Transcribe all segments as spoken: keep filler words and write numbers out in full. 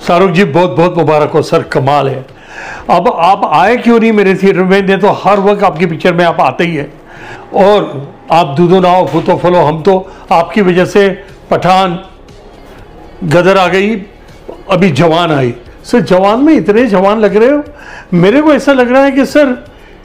शाहरुख जी बहुत बहुत मुबारक हो सर, कमाल है। अब आप आए क्यों नहीं मेरे थिएटर में? नहीं तो हर वक्त आपकी पिक्चर में आप आते ही है। और आप दूधो नाओ फूतो फलो, हम तो आपकी वजह से पठान, गदर आ गई, अभी जवान आई। सर जवान में इतने जवान लग रहे हो, मेरे को ऐसा लग रहा है कि सर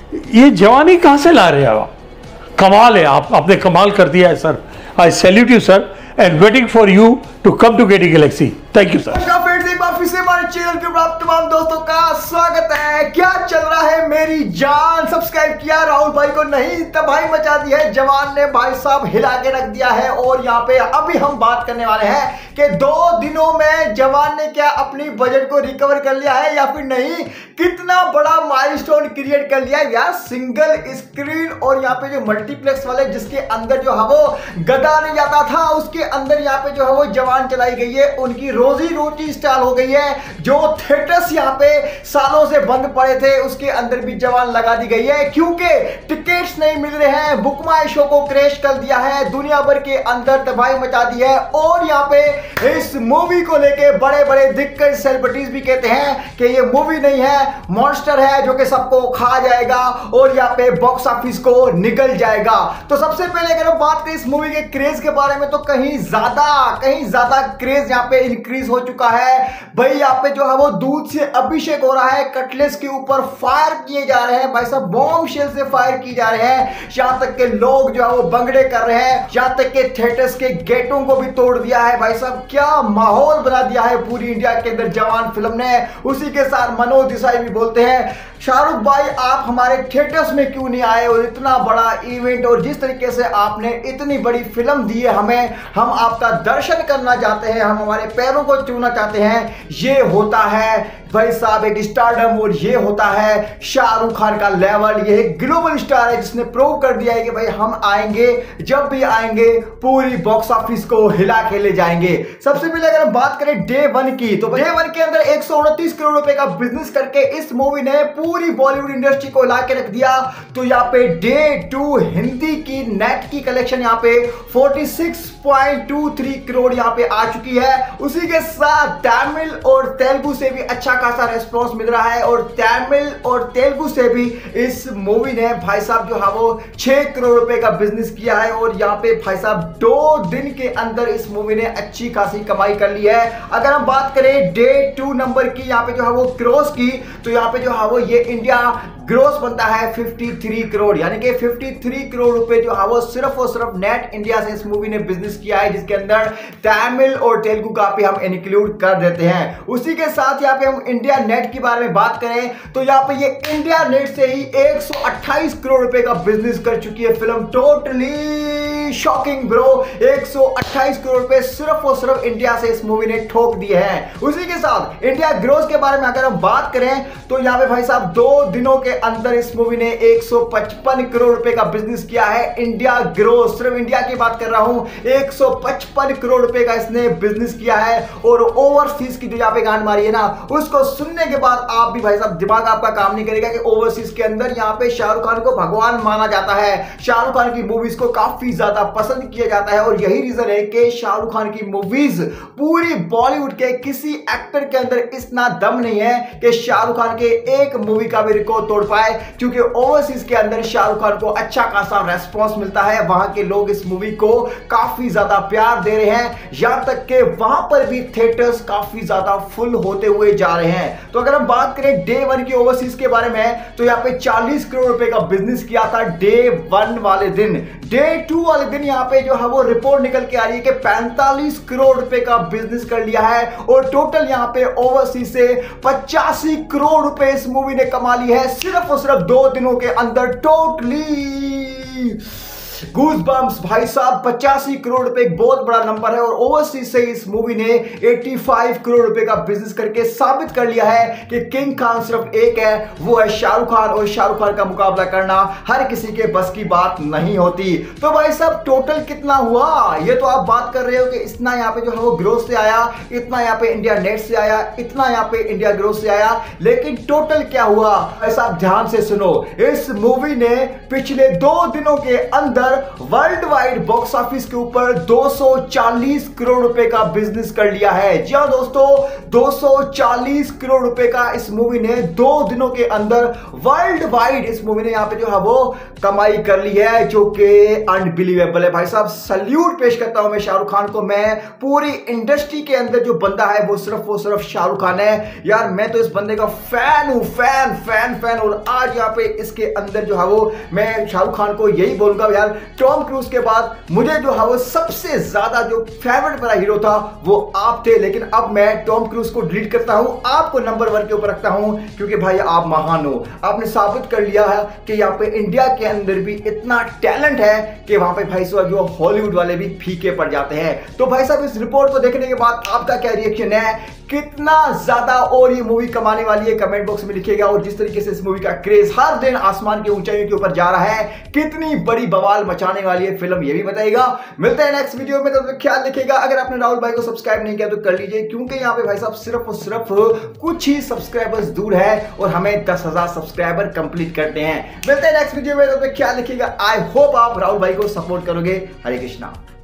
ये जवानी कहाँ से ला रहे हो आप? कमाल है, आप आपने कमाल कर दिया है sir. I salute you sir and waiting for you to come to Getty galaxy. Thank you sir. फिर से हमारे चैनल के ऊपर आप तमाम दोस्तों का स्वागत है। क्या चल रहा है मेरी जान? सब्सक्राइब किया राहुल भाई को? नहीं, तबाही मचा दी है जवान ने, भाई साहब हिला के रख दिया है। और यहाँ पे अभी हम बात करने वाले हैं कि दो दिनों में जवान ने क्या अपनी बजट को रिकवर कर लिया है या फिर नहीं, कितना बड़ा माइलस्टोन क्रिएट कर लिया है यार। सिंगल स्क्रीन और यहाँ पे जो मल्टीप्लेक्स वाले जिसके अंदर जो है वो गदा नहीं जाता था, उसके अंदर यहाँ पे जो है वो जवान चलाई गई है। उनकी रोजी रोटी स्टार्ट हो गई है। जो थिएटर्स यहाँ पे सालों से बंद पड़े थे उसके अंदर भी जवान लगा दी गई है, क्योंकि टिकट्स नहीं मिल रहे हैं। बुक माई शो को क्रैश कर दिया है, दुनिया भर के अंदर तबाही मचा दी है। और यहाँ पे इस मूवी को लेके बड़े बड़े दिग्गज सेलिब्रिटीज भी कहते हैं कि ये मूवी नहीं है, मॉन्स्टर है जो कि सबको खा जाएगा और यहाँ पे बॉक्स ऑफिस को निकल जाएगा। तो सबसे पहले अगर हम बात करें इस मूवी के क्रेज के बारे में, तो कहीं ज्यादा कहीं ज्यादा क्रेज यहाँ पे इंक्रीज हो चुका है भाई। यहाँ पे जो है वो दूध से अभिषेक हो रहा है, कटलेस के ऊपर फायर किए जा रहे हैं भाई साहब, बॉम्ब शेल से फायर किए जा रहे हैं। यहाँ तक के लोग जो है वो बंगड़े कर रहे हैं, यहाँ तक के थिएटर्स के गेटों को भी तोड़ दिया है भाई साहब। क्या माहौल बना दिया है पूरी इंडिया के अंदर जवान फिल्म ने। उसी के साथ मनोज देसाई भी बोलते हैं, शाहरुख भाई आप हमारे थिएटर्स में क्यों नहीं आए? और इतना बड़ा इवेंट और जिस तरीके से आपने इतनी बड़ी फिल्म दी है हमें, हम आपका दर्शन करना चाहते हैं, हम हमारे पैरों को छूना चाहते हैं। ये होता है भाई साहब एक स्टारडम और ये होता है शाहरुख खान का लेवल। ये एक ग्लोबल स्टार है जिसने प्रूव कर दिया है कि भाई हम आएंगे, जब भी आएंगे पूरी बॉक्स ऑफिस को हिला के ले जाएंगे। सबसे पहले अगर हम बात करें डे वन की, तो डे वन के अंदर एक सौ उनतीस करोड़ रुपए का बिजनेस करके इस मूवी ने पूरी बॉलीवुड इंडस्ट्री को हिला के रख दिया। तो यहाँ पे डे टू हिंदी की नेट की कलेक्शन यहाँ पे छियालीस पॉइंट दो तीन करोड़ यहाँ पे आ चुकी है। उसी के साथ तमिल और तेलुगु से भी अच्छा खासा रेस्पॉन्स मिल रहा है और तमिल और तेलुगु से भी इस मूवी ने भाई साहब जो है वो छह करोड़ रुपए का बिजनेस किया है। और यहाँ पे भाई साहब दो दिन के अंदर इस मूवी ने अच्छी खासी कमाई कर ली है। अगर हम बात करें डे टू नंबर की यहाँ पे जो है वो ग्रोस की, तो यहाँ पे जो है वो ये इंडिया ग्रोस बनता है तिरेपन करोड़, यानी कि तिरेपन करोड़ रुपए जो है वो सिर्फ और सिर्फ नेट इंडिया से इस मूवी ने बिजनेस किया है, जिसके अंदर तमिल और तेलुगु का भी हम इंक्लूड कर देते हैं। उसी के साथ यहाँ पे हम इंडिया नेट के बारे में बात करें तो यहाँ पे ये इंडिया नेट से ही एक सौ अट्ठाईस करोड़ रुपए का बिजनेस कर चुकी है फिल्म। टोटली शॉकिंग ब्रो, एक सौ अट्ठाईस करोड़ रुपए सिर्फ और सिर्फ इंडिया से इस मूवी ने ठोक दिए हैं। उसी के साथ इंडिया ग्रोस के बारे में अगर हम बात करें तो यहाँ पे भाई साहब दो दिनों के अंदर इस मूवी ने एक सौ पचपन करोड़ रुपए का बिजनेस किया है। इंडिया ग्रोस, सिर्फ इंडिया की बात कर रहा हूं, एक सौ पचपन करोड़ रुपए का इसने बिजनेस किया है। और ओवरसीज की जो यहाँ पे गांड मारी है ना, उसको सुनने के बाद आप भी भाई साहब दिमाग आपका काम नहीं करेगा कि ओवरसीज के अंदर यहाँ पे शाहरुख खान को भगवान माना जाता है, शाहरुख खान की मूवीज को काफी ज्यादा पसंद किया जाता है। और यही रीजन है कि शाहरुख खान की मूवीज पूरी बॉलीवुड के किसी एक्टर के अंदर इतना दम नहीं है कि शाहरुख खान के एक मूवी का भी रिकॉर्ड तोड़ पाए, क्योंकि ओवरसीज के अंदर शाहरुख खान को अच्छा खासा रेस्पॉन्स मिलता है। वहां के लोग इस मूवी को काफी ज्यादा प्यार दे रहे हैं, यहां तक कि वहां पर भी थिएटर्स काफी ज्यादा फुल होते हुए जा रहे हैं। तो अगर हम बात करें डे वन की ओवरसीज के बारे में, तो यहाँ पे चालीस करोड़ रुपए का बिजनेस किया था डे वन वाले दिन। डे टू वाले दिन यहाँ पे जो है वो रिपोर्ट निकल के आ रही है कि पैंतालीस करोड़ रुपए का बिजनेस कर लिया है। और टोटल यहाँ पे ओवरसीज से पचासी करोड़ रुपए इस मूवी ने कमा ली है सिर्फ और सिर्फ दो दिनों के अंदर। टोटली गूज़बम्प्स भाई साहब, पचासी करोड़ रुपए एक बहुत बड़ा नंबर है। और ओवरसीज से इस मूवी ने पचासी करोड़ रुपए का बिजनेस करके साबित कर लिया है कि किंग खान सिर्फ एक है, वो है शाहरुख खान। और शाहरुख खान का मुकाबला करना हर किसी के बस की बात नहीं होती। तो भाई साहब टोटल कितना हुआ, ये तो आप बात कर रहे हो कि इतना यहाँ पे जो है वो ग्रोस से आया, इतना यहाँ पे इंडिया नेट से आया, इतना यहाँ पे इंडिया ग्रोस से आया, लेकिन टोटल क्या हुआ भाई साहब ध्यान से सुनो। इस मूवी ने पिछले दो दिनों के अंदर अंदर वर्ल्ड वाइड बॉक्स ऑफिस के ऊपर दो सौ चालीस करोड़ रुपए का बिजनेस कर लिया है। जी हां दोस्तों, दो सौ चालीस करोड़ रुपए का इस मूवी ने दो दिनों के अंदर वर्ल्ड वाइड इस मूवी ने यहां पे जो है वो कमाई कर ली है, जो कि अनबिलीवेबल है। भाई साहब सल्यूट पेश करता हूं मैं शाहरुख खान को। मैं पूरी इंडस्ट्री के अंदर जो बंदा है वो सिर्फ वो सिर्फ शाहरुख खान है यार। मैं तो इस बंदे का फैन हूं, फैन फैन फैन। और आज यहाँ पे इसके अंदर जो है वो मैं शाहरुख खान को यही बोलूंगा यार, टॉम क्रूज के बाद मुझे जो है वो सबसे ज्यादा जो फेवरेट मेरा हीरो था वो आप थे। लेकिन अब मैं टॉम क्रूज को डिलीट करता हूं, आपको नंबर वन के ऊपर रखता हूं, क्योंकि भाई आप महान हो। आपने साबित कर लिया है कि यहाँ पे इंडिया के अंदर भी इतना टैलेंट है कि वहां पे भाई साहब जो हॉलीवुड वाले भी फीके पड़ जाते हैं। तो भाई साहब इस रिपोर्ट को देखने के बाद आपका क्या रिएक्शन है, कितना ज्यादा और ये मूवी कमाने वाली है, कमेंट बॉक्स में लिखिएगा। और जिस तरीके से इस मूवी का क्रेज हर दिन आसमान की ऊंचाइयों के ऊपर जा रहा है, कितनी बड़ी बवाल मचाने वाली है फिल्म, ये भी बताइएगा। मिलते हैं नेक्स्ट वीडियो में, तो ख्याल रखिएगा। अगर आपने राहुल भाई को सब्सक्राइब नहीं किया तो कर लीजिए, क्योंकि यहाँ पे भाई साहब सिर्फ और सिर्फ कुछ ही सब्सक्राइबर्स दूर है और हमें दस हजार सब्सक्राइबर कंप्लीट करते हैं। मिलते हैं नेक्स्ट वीडियो में, तो ख्याल रखिएगा। आई होप आप राहुल भाई को सपोर्ट करोगे। हरे कृष्णा।